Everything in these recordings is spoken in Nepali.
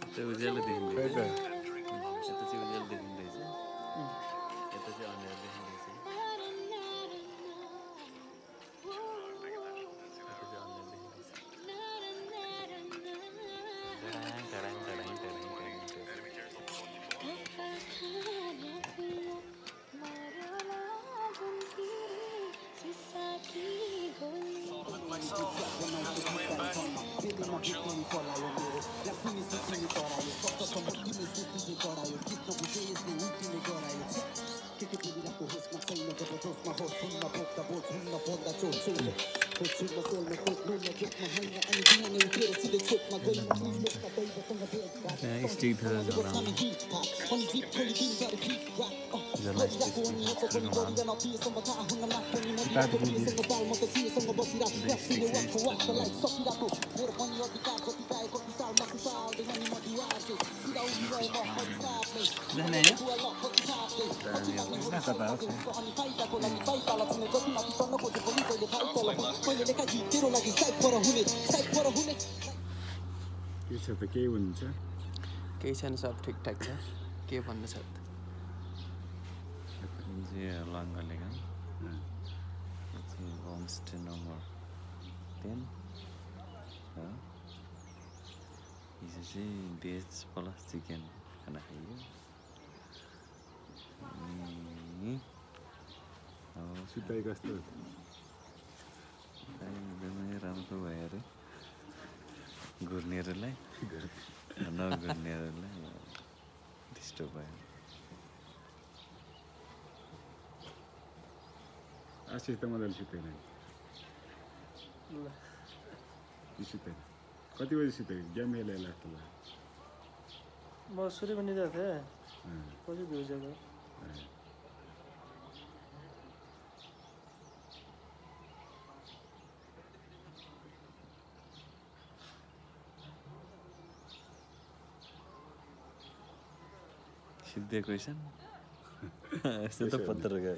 त्यो उज्यालो देखिँदैछ खै त यता चाहिँ उज्यालो देखिँदैछ यता चाहिँ अँध्यारो देखिँदैछ यता चाहिँ अँध्यारो देखिँदैछ टडाङ टडाङ टडाङ टडाङ स्टिक थियो के छ त केही हुन्छ केही छैन सब ठिकठाक छ के भन्नु छ लाङ्गालेगा होमस्टे नम्बर 10 हिजो चाहिँ भेज प्लस चिकन खाना खाइयो सुताइ कस्तो एकदमै राम्रो भयो अरे घुर्नेहरूलाई नघुर्नेहरूलाई डिस्टर्ब भयो आशिष त मजाले सुतेन सुतेन कति बजी सुतेको गेम खेलेर लाग्छ म सूर्य पनि जाएको थिएँ पछि भ्युजेको सिद्धे क्वेसन यस्तो त पत्र गयो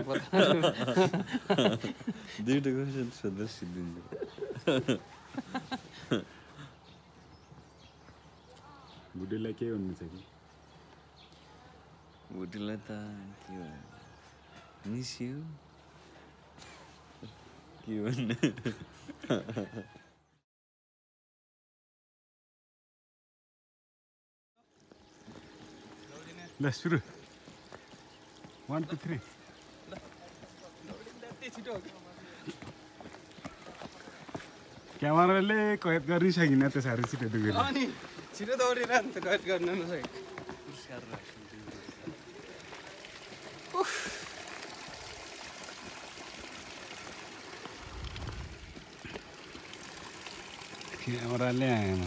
दुईवटा क्वेसन सोध्दा सिद्धिन्छ बुढीलाई के भन्नु छ कि बुढीलाई त के हो मिस यु के भन्ने ल सुरु 1 2 3 क्यामेराले कैद गरिसकिन त साह्रै छिटो दुगेर अनि छिटो दौडेर नि त कैद गर्न नसके क्यामेराले आएन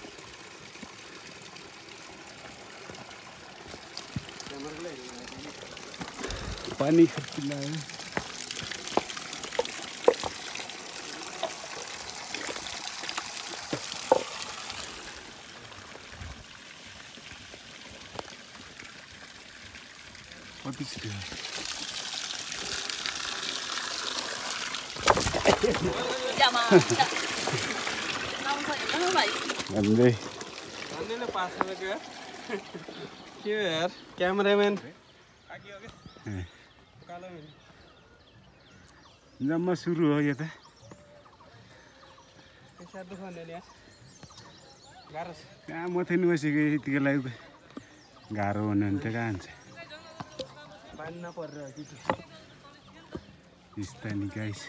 पानी खर्च लायो कति छिटो भन्दै भन्दैन 5 रुपैयाँ के हो यार क्यामेराम्यान जम्मा सुरु हो यो त पैसा दुखाउने नि यार गाह्रो छ कहाँ मथै बसेको यतिको लागि गाह्रो हुनुहुन्थ्यो कहाँ हुन्छ बानी नपरेर कि स्थानी गाइस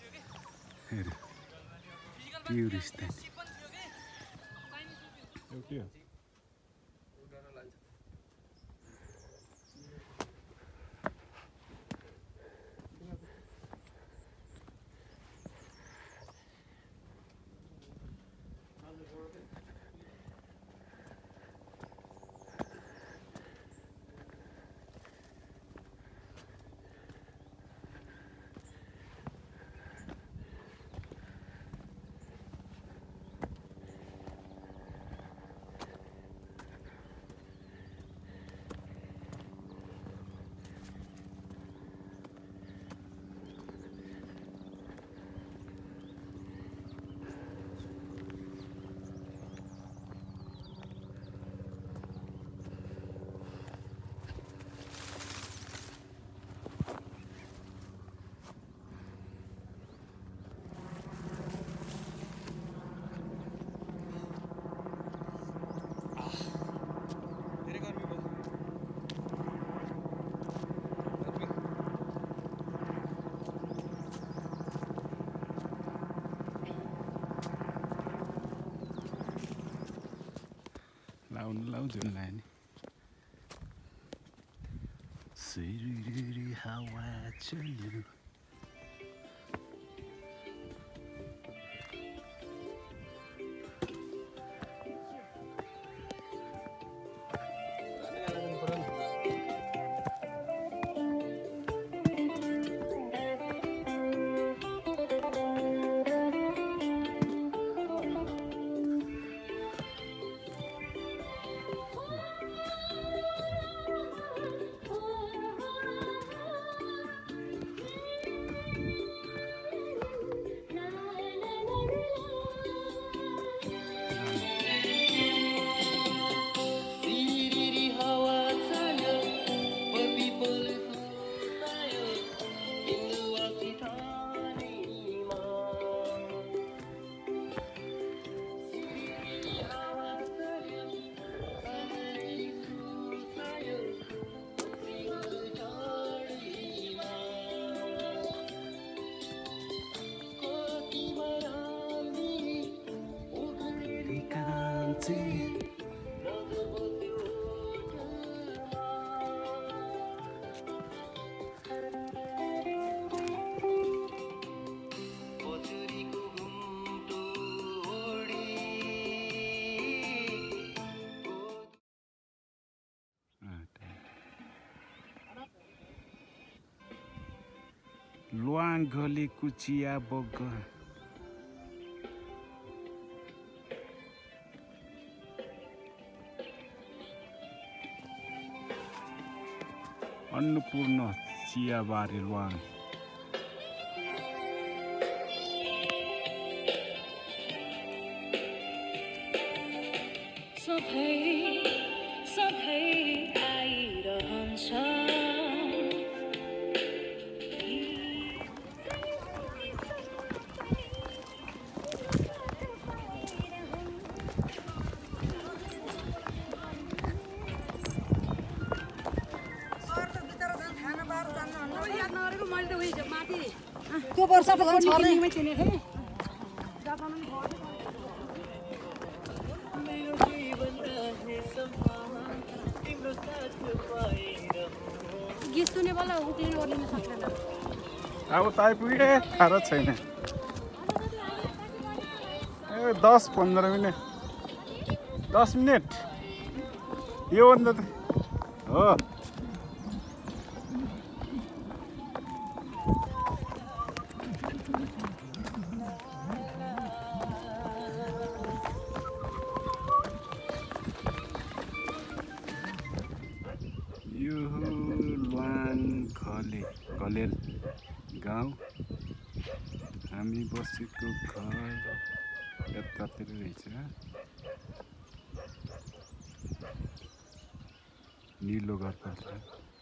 प्युर स्थानी जुन लाग्यो नि सुरुरुरु हावा चल्यो लुवाङ गली कुचिया बग अन्नपूर्ण चियाबारी लुवाङ सधैँ आइरहन्छ त्यो वर्ष त झन् छर्ने चिनेको थिएँ गीत सुने बेला उक्लिनु ओर्लिनु सक्दैन अब त आइपुगे थाहा छैन ए 10-15 मिनट 10 मिनट योभन्दा त हो यो लुवाङ घलेल गाउँ हामी बसेको घर यतातिर रहेछ निलो घर पर्छ